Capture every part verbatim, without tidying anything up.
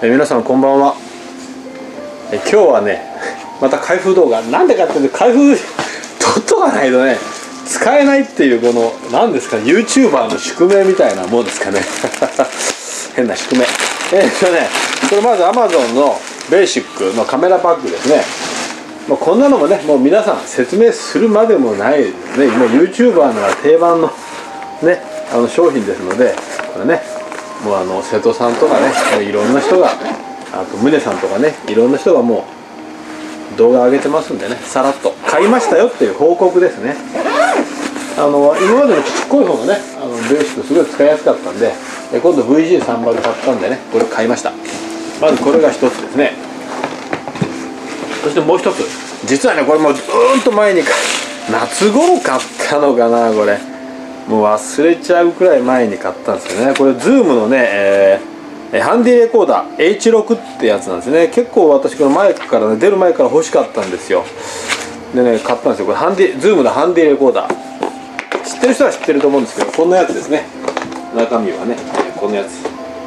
え皆さんこんばんは。え今日はねまた開封動画、なんでかっていうと開封取っとかないとね使えないっていう、この何ですか YouTuber の宿命みたいなもんですかね変な宿命。えー、っとねこれまず Amazon のベーシックのカメラバッグですね。まあ、こんなのもねもう皆さん説明するまでもないですね。今 YouTuber の定番のねあの商品ですので、これねもうあの瀬戸さんとかねいろんな人が、あと宗さんとかねいろんな人がもう動画上げてますんでね、さらっと買いましたよっていう報告ですね。あの今までのちっこい方のねあのベーシックすごい使いやすかったんで、今度 ブイジーさんじゅう 買ったんでねこれ買いました。まずこれが一つですね。そしてもう一つ、実はねこれもうずーっと前に夏頃買ったのかな、これもう忘れちゃうくらい前に買ったんですよね。これ Zoom のね、えー、ハンディレコーダー エイチろく ってやつなんですね。結構私このマイクからね出る前から欲しかったんですよ。でね買ったんですよ。これハンディ Zoom のハンディレコーダー、知ってる人は知ってると思うんですけど、こんなやつですね。中身はねこのやつ、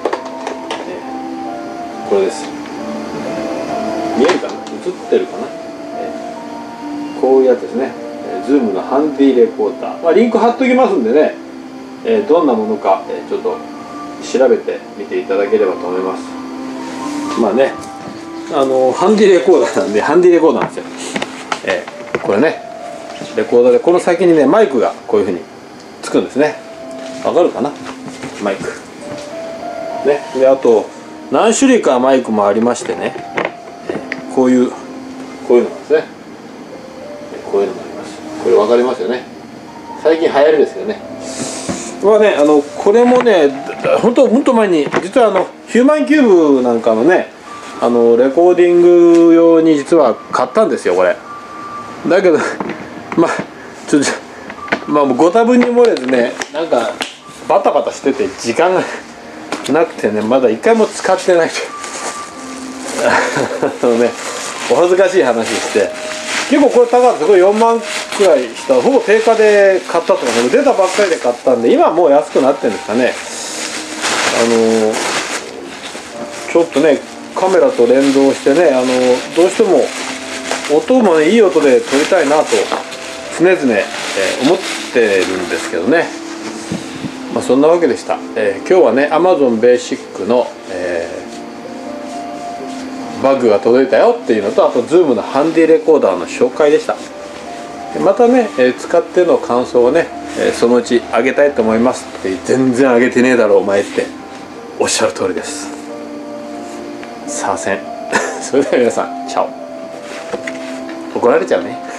これです。見えるかな、映ってるかな、こういうやつですね。Zoom のハンディレコーダー、まあ、リンク貼っときますんでね、えー、どんなものか、えー、ちょっと調べてみていただければと思います。まあねあのハンディレコーダーなんでハンディレコーダーなんですよ。えー、これねレコーダーでこの先にねマイクがこういうふうにつくんですね。わかるかな、マイクね。であと何種類かマイクもありましてね、えー、こういうこういうのなんですね。こういうのもあります。これ分かりますよね。最近流行りですよね。はねあのこれもね本当本当前に実はあのヒューマンキューブなんかのねあのレコーディング用に実は買ったんですよこれ。だけどまあちょっとまあご多分に漏れずねなんかバタバタしてて時間がなくてねまだ一回も使ってないとあのねお恥ずかしい話して、結構これ高かった。これよんまんくらいした、ほぼ定価で買ったとかね、出たばっかりで買ったんで今はもう安くなってるんですかね。あのー、ちょっとねカメラと連動してね、あのー、どうしても音もねいい音で撮りたいなと常々、えー、思ってるんですけどね。まあそんなわけでした。えー、今日はね Amazon ベーシックの、えー、バッグが届いたよっていうのと、あと Zoom のハンディレコーダーの紹介でした。またね、えー、使っての感想をね、えー、そのうちあげたいと思いますって、全然あげてねえだろお前っておっしゃる通りです。さあせんそれでは皆さんチャオ。怒られちゃうね